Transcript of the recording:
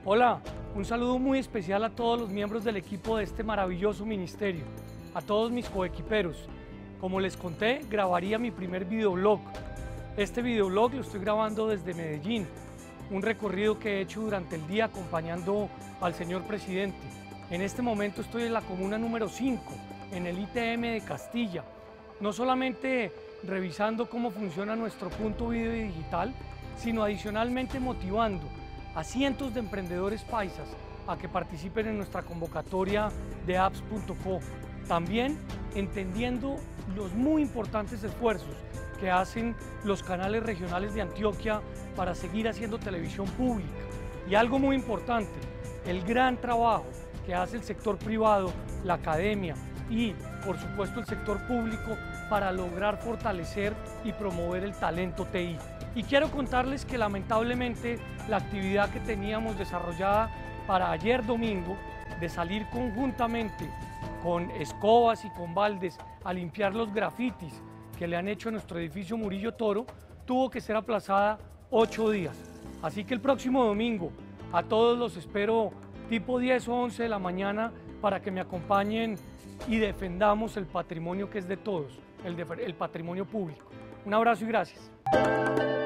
Hola, un saludo muy especial a todos los miembros del equipo de este maravilloso ministerio, a todos mis coequiperos. Como les conté, grabaría mi primer videoblog. Este videoblog lo estoy grabando desde Medellín, un recorrido que he hecho durante el día acompañando al señor presidente. En este momento estoy en la comuna número 5, en el ITM de Castilla, no solamente revisando cómo funciona nuestro punto video y digital, sino adicionalmente motivando a cientos de emprendedores paisas a que participen en nuestra convocatoria de apps.co. También entendiendo los muy importantes esfuerzos que hacen los canales regionales de Antioquia para seguir haciendo televisión pública. Y algo muy importante, el gran trabajo que hace el sector privado, la academia y, por supuesto, el sector público para lograr fortalecer y promover el talento TI. Y quiero contarles que lamentablemente la actividad que teníamos desarrollada para ayer domingo, de salir conjuntamente con escobas y con baldes a limpiar los grafitis que le han hecho a nuestro edificio Murillo Toro, tuvo que ser aplazada 8 días. Así que el próximo domingo a todos los espero tipo 10 o 11 de la mañana para que me acompañen y defendamos el patrimonio que es de todos, el patrimonio público. Un abrazo y gracias.